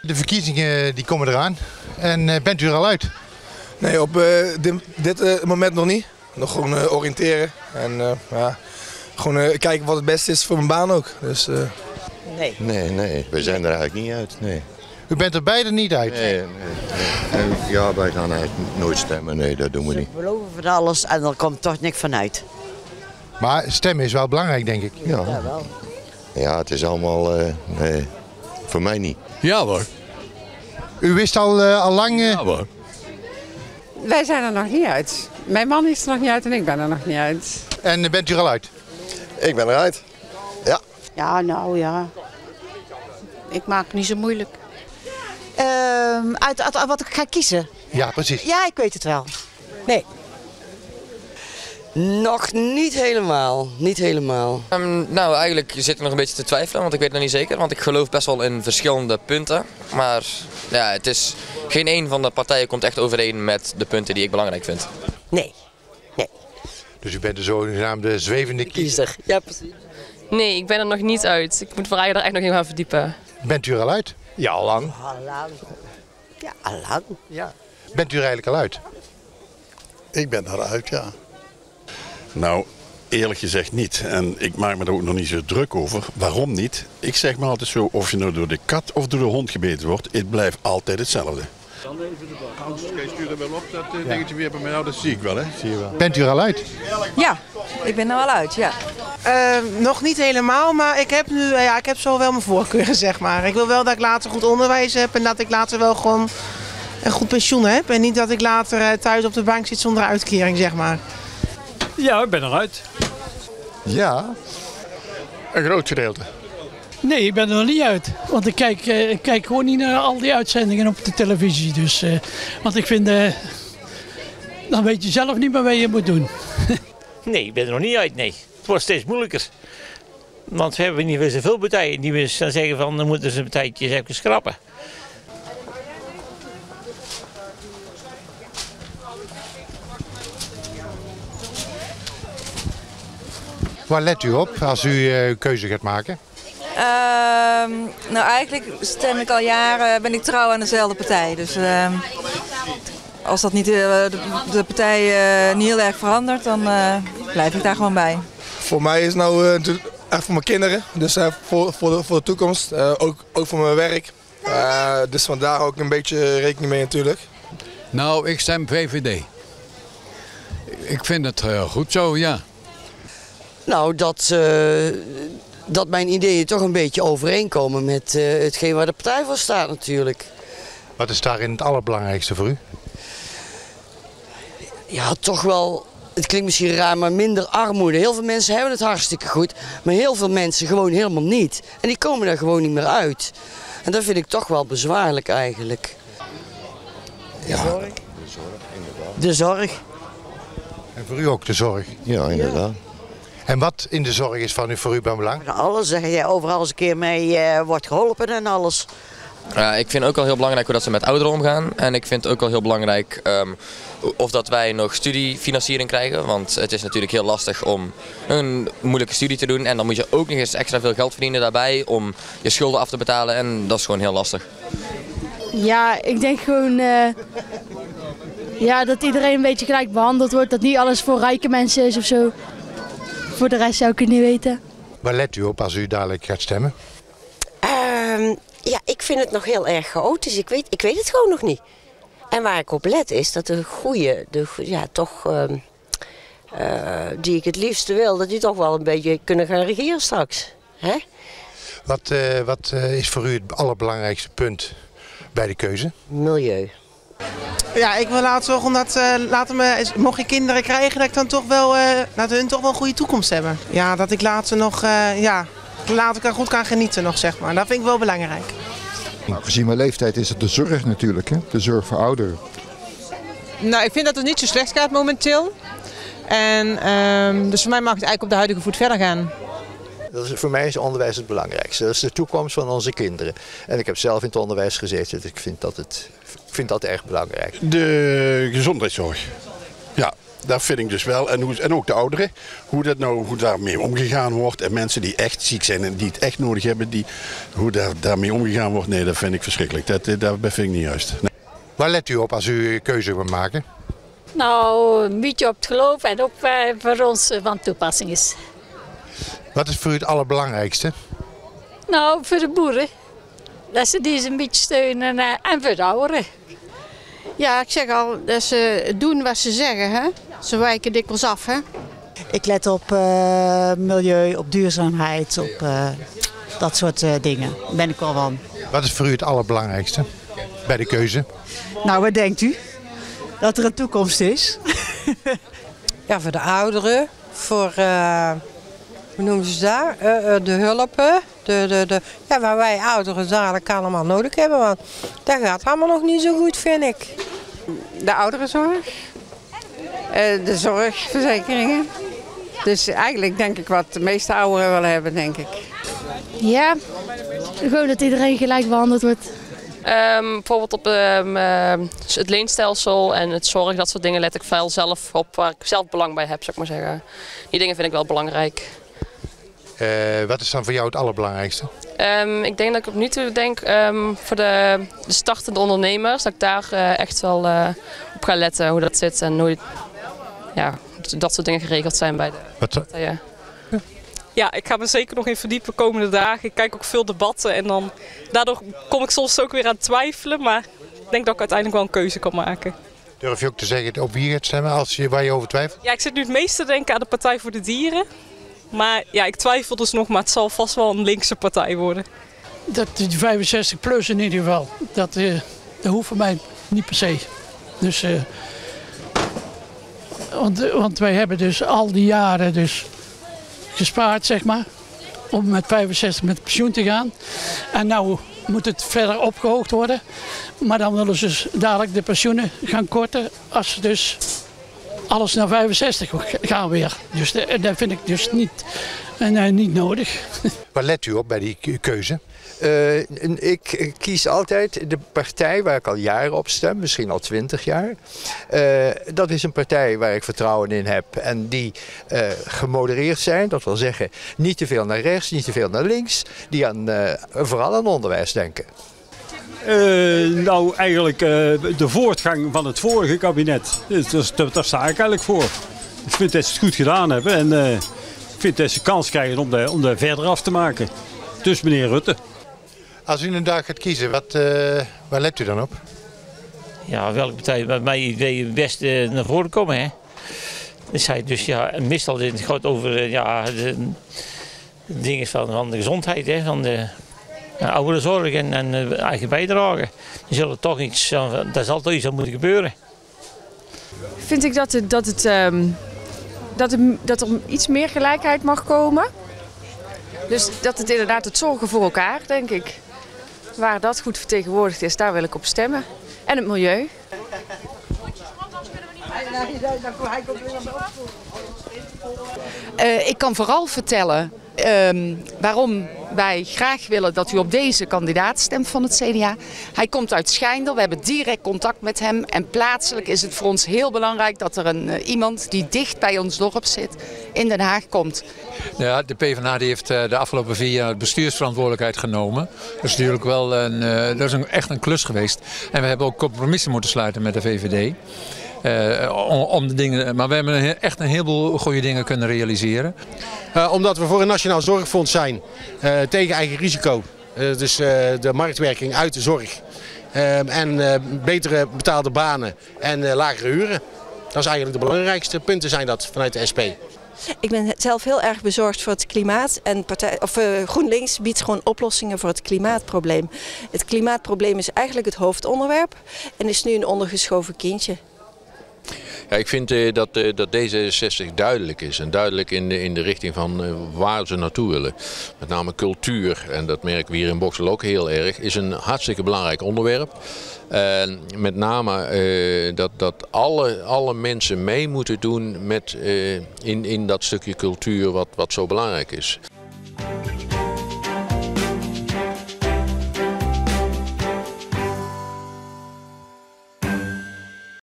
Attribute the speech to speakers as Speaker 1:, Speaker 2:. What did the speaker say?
Speaker 1: De verkiezingen die komen eraan. En bent u er al uit?
Speaker 2: Nee, op dit moment nog niet. Nog gewoon oriënteren en gewoon kijken wat het beste is voor mijn baan ook. Dus,
Speaker 3: Nee, we zijn er eigenlijk niet uit. Nee.
Speaker 1: U bent er beide niet uit?
Speaker 3: Nee. Ja, wij gaan eigenlijk nooit stemmen. Nee, dat doen we niet.
Speaker 4: We beloven van alles en er komt toch niks van uit.
Speaker 1: Maar stemmen is wel belangrijk, denk ik.
Speaker 3: Ja,
Speaker 4: wel.
Speaker 3: Ja, het is allemaal... nee, voor mij niet.
Speaker 5: Ja hoor.
Speaker 1: U wist al lang...
Speaker 5: Ja hoor.
Speaker 6: Wij zijn er nog niet uit. Mijn man is er nog niet uit en ik ben er nog niet uit.
Speaker 1: En bent u er al uit?
Speaker 3: Ik ben eruit. Ja.
Speaker 7: Ja, nou ja. Ik maak het niet zo moeilijk.
Speaker 4: Uit wat ik ga kiezen?
Speaker 1: Ja, precies.
Speaker 4: Ja, ik weet het wel. Nee.
Speaker 8: Nog niet helemaal. Niet helemaal.
Speaker 9: Nou, eigenlijk zit ik nog een beetje te twijfelen, want ik weet het nog niet zeker. Want ik geloof best wel in verschillende punten. Maar ja, het is, geen één van de partijen komt echt overeen met de punten die ik belangrijk vind.
Speaker 4: Nee.
Speaker 1: Dus u bent de zogenaamde zwevende kiezer.
Speaker 8: Ja, precies.
Speaker 10: Nee, ik ben er nog niet uit. Ik moet vooral er echt nog in gaan verdiepen.
Speaker 1: Bent u er al uit?
Speaker 2: ja, al lang.
Speaker 4: Ja, allang.
Speaker 2: Ja.
Speaker 1: Bent u er eigenlijk al uit?
Speaker 5: Ik ben eruit, ja. Nou, eerlijk gezegd niet. En ik maak me er ook nog niet zo druk over. Waarom niet? Ik zeg maar altijd zo, of je nou door de kat of door de hond gebeten wordt, het blijft altijd hetzelfde. Dan even de bal. Stuur er wel op, dat dingetje weer bij mij. Nou, dat zie ik wel, hè. Zie je wel.
Speaker 1: Bent u er al uit?
Speaker 6: Ja, ik ben er wel uit, ja.
Speaker 7: Nog niet helemaal, maar ik heb zo wel mijn voorkeuren, zeg maar. Ik wil wel dat ik later goed onderwijs heb en dat ik later wel gewoon een goed pensioen heb. En niet dat ik later thuis op de bank zit zonder uitkering, zeg maar.
Speaker 11: Ja, ik ben eruit.
Speaker 1: Ja.
Speaker 5: Een groot gedeelte.
Speaker 11: Nee, ik ben er nog niet uit. Want ik kijk gewoon niet naar al die uitzendingen op de televisie. Dus, want ik vind, dan weet je zelf niet meer wat je moet doen. Nee, ik ben er nog niet uit, nee. Het wordt steeds moeilijker. Want we hebben niet meer zoveel partijen die we dan zeggen van, dan moeten ze een partijtje even schrappen.
Speaker 1: Waar let u op als u uw keuze gaat maken?
Speaker 6: Nou, eigenlijk stem ik al jaren, ben ik trouw aan dezelfde partij. Dus als dat niet de partij niet heel erg verandert, dan blijf ik daar gewoon bij.
Speaker 2: Voor mij is het nou echt voor mijn kinderen, dus voor de toekomst, ook voor mijn werk. Dus vandaar ook een beetje rekening mee natuurlijk.
Speaker 5: Nou, ik stem VVD. Ik vind het goed zo, ja.
Speaker 8: Nou, dat mijn ideeën toch een beetje overeenkomen met hetgeen waar de partij voor staat natuurlijk.
Speaker 1: Wat is daarin het allerbelangrijkste voor u?
Speaker 8: Ja, toch wel, het klinkt misschien raar, maar minder armoede. Heel veel mensen hebben het hartstikke goed, maar heel veel mensen gewoon helemaal niet. En die komen daar gewoon niet meer uit. En dat vind ik toch wel bezwaarlijk eigenlijk.
Speaker 3: Ja, de zorg, inderdaad.
Speaker 8: De zorg.
Speaker 1: En voor u ook de zorg?
Speaker 3: Ja, inderdaad.
Speaker 1: En wat in de zorg is voor u van belang?
Speaker 4: Alles, zeg je, overal eens een keer mee wordt geholpen en alles.
Speaker 9: Ik vind ook al heel belangrijk hoe dat ze met ouderen omgaan. En ik vind ook al heel belangrijk of dat wij nog studiefinanciering krijgen. Want het is natuurlijk heel lastig om een moeilijke studie te doen. En dan moet je ook nog eens extra veel geld verdienen daarbij om je schulden af te betalen. En dat is gewoon heel lastig.
Speaker 12: Ja, ik denk gewoon dat iedereen een beetje gelijk behandeld wordt. Dat niet alles voor rijke mensen is of zo. Voor de rest zou ik het niet weten.
Speaker 1: Waar let u op als u dadelijk gaat stemmen?
Speaker 13: Ja, ik vind het nog heel erg chaotisch. Ik weet het gewoon nog niet. En waar ik op let is dat die ik het liefste wil, dat die toch wel een beetje kunnen gaan regeren straks. Hè?
Speaker 1: Wat is voor u het allerbelangrijkste punt bij de keuze?
Speaker 13: Milieu.
Speaker 7: Ja, ik wil laten zorgen dat mocht ik kinderen krijgen, dat ik dan toch wel, dat hun toch wel een goede toekomst hebben. Ja, dat ik later nog, later goed kan genieten nog, zeg maar. Dat vind ik wel belangrijk.
Speaker 14: Nou, gezien mijn leeftijd is het de zorg natuurlijk, hè? De zorg voor ouderen.
Speaker 15: Nou, ik vind dat het niet zo slecht gaat momenteel. En dus voor mij mag het eigenlijk op de huidige voet verder gaan.
Speaker 16: Voor mij is onderwijs het belangrijkste. Dat is de toekomst van onze kinderen. En ik heb zelf in het onderwijs gezeten, dus ik vind dat erg belangrijk.
Speaker 5: De gezondheidszorg. Ja, Dat vind ik dus wel. En ook de ouderen. Hoe daarmee omgegaan wordt. En mensen die echt ziek zijn en die het echt nodig hebben. Hoe daarmee omgegaan wordt. Nee, dat vind ik verschrikkelijk. Dat vind ik niet juist. Nee.
Speaker 1: Waar let u op als u keuze wil maken?
Speaker 17: Nou, een beetje op het geloof en ook voor ons van toepassing is.
Speaker 1: Wat is voor u het allerbelangrijkste?
Speaker 17: Nou, voor de boeren. Dat ze die een beetje steunen en voor de ouderen.
Speaker 18: Ja, ik zeg al, dat ze doen wat ze zeggen. Hè? Ze wijken dikwijls af. Hè?
Speaker 4: Ik let op milieu, op duurzaamheid, op dat soort dingen. Daar ben ik wel van.
Speaker 1: Wat is voor u het allerbelangrijkste bij de keuze?
Speaker 4: Nou, wat denkt u? Dat er een toekomst is?
Speaker 19: Ja, voor de ouderen, voor, hoe noemen ze daar, de hulpen. Ja, waar wij ouderen dadelijk allemaal nodig hebben, want dat gaat allemaal nog niet zo goed, vind ik.
Speaker 20: De ouderenzorg, de zorgverzekeringen. Dus eigenlijk denk ik wat de meeste ouderen willen hebben, denk ik.
Speaker 12: Ja, gewoon dat iedereen gelijk behandeld wordt.
Speaker 10: Bijvoorbeeld op het leenstelsel en het zorg, dat soort dingen let ik veel zelf op, waar ik zelf belang bij heb, zou ik maar zeggen. Die dingen vind ik wel belangrijk.
Speaker 1: Wat is dan voor jou het allerbelangrijkste?
Speaker 10: Ik denk dat ik opnieuw denk voor de startende ondernemers, dat ik daar echt wel op ga letten hoe dat zit en hoe dat soort dingen geregeld zijn bij de partijen.
Speaker 21: Ja, ik ga me zeker nog in verdiepen komende dagen. Ik kijk ook veel debatten en daardoor kom ik soms ook weer aan het twijfelen, maar ik denk dat ik uiteindelijk wel een keuze kan maken.
Speaker 1: Durf je ook te zeggen op wie je gaat stemmen waar je over twijfelt?
Speaker 21: Ja, ik zit nu het meeste te denken aan de Partij voor de Dieren. Maar ja, ik twijfel dus nog, maar het zal vast wel een linkse partij worden.
Speaker 11: Dat die 65 plus in ieder geval, dat hoeft voor mij niet per se. Dus, want wij hebben dus al die jaren dus gespaard, zeg maar, om met 65 met pensioen te gaan. En nou moet het verder opgehoogd worden. Maar dan willen ze dus dadelijk de pensioenen gaan korten als ze dus alles naar 65 gaan weer. Dus dat vind ik dus niet nodig.
Speaker 1: Waar let u op bij die keuze?
Speaker 16: Ik kies altijd de partij waar ik al jaren op stem, misschien al 20 jaar. Dat is een partij waar ik vertrouwen in heb en die gemodereerd zijn. Dat wil zeggen, niet te veel naar rechts, niet te veel naar links. Die vooral aan onderwijs denken.
Speaker 22: Nou, eigenlijk de voortgang van het vorige kabinet. Daar sta ik eigenlijk voor. Ik vind dat ze het goed gedaan hebben en ik vind dat ze kans krijgen om daar verder af te maken. Dus meneer Rutte.
Speaker 1: Als u een dag gaat kiezen, waar let u dan op?
Speaker 23: Ja, welke partij bij mijn idee het beste naar voren komen, hè? Dus ja, meestal het gaat over de dingen van de gezondheid, hè, van de ouderenzorg en eigen bijdrage. Er zullen toch iets, daar zal toch iets aan moeten gebeuren.
Speaker 24: Vind ik dat er iets meer gelijkheid mag komen. Dus dat het inderdaad het zorgen voor elkaar, denk ik. Waar dat goed vertegenwoordigd is, daar wil ik op stemmen. En het milieu.
Speaker 25: Ik kan vooral vertellen waarom wij graag willen dat u op deze kandidaat stemt van het CDA. Hij komt uit Schijndel, we hebben direct contact met hem. En plaatselijk is het voor ons heel belangrijk dat er iemand die dicht bij ons dorp zit in Den Haag komt.
Speaker 26: Ja, de PvdA die heeft de afgelopen 4 jaar bestuursverantwoordelijkheid genomen. Dat is natuurlijk wel echt een klus geweest. En we hebben ook compromissen moeten sluiten met de VVD. Om de dingen, maar we hebben echt een heleboel goede dingen kunnen realiseren.
Speaker 27: Omdat we voor een nationaal zorgfonds zijn tegen eigen risico. Dus de marktwerking uit de zorg. En betere betaalde banen en lagere huren. Dat is eigenlijk de belangrijkste punten zijn dat vanuit de SP.
Speaker 28: Ik ben zelf heel erg bezorgd voor het klimaat en GroenLinks biedt gewoon oplossingen voor het klimaatprobleem. Het klimaatprobleem is eigenlijk het hoofdonderwerp en is nu een ondergeschoven kindje.
Speaker 29: Ja, ik vind dat D66 duidelijk is en duidelijk in de richting van waar ze naartoe willen. Met name cultuur, en dat merken we hier in Boksel ook heel erg, is een hartstikke belangrijk onderwerp. Met name dat alle mensen mee moeten doen in dat stukje cultuur wat zo belangrijk is.